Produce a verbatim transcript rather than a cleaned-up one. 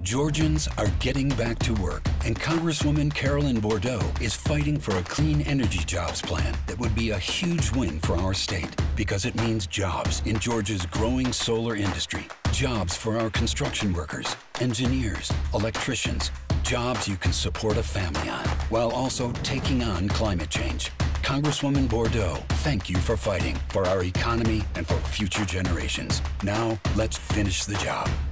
Georgians are getting back to work, and Congresswoman Carolyn Bourdeaux is fighting for a clean energy jobs plan that would be a huge win for our state because it means jobs in Georgia's growing solar industry, jobs for our construction workers, engineers, electricians, jobs you can support a family on while also taking on climate change. Congresswoman Bourdeaux, thank you for fighting for our economy and for future generations. Now, let's finish the job.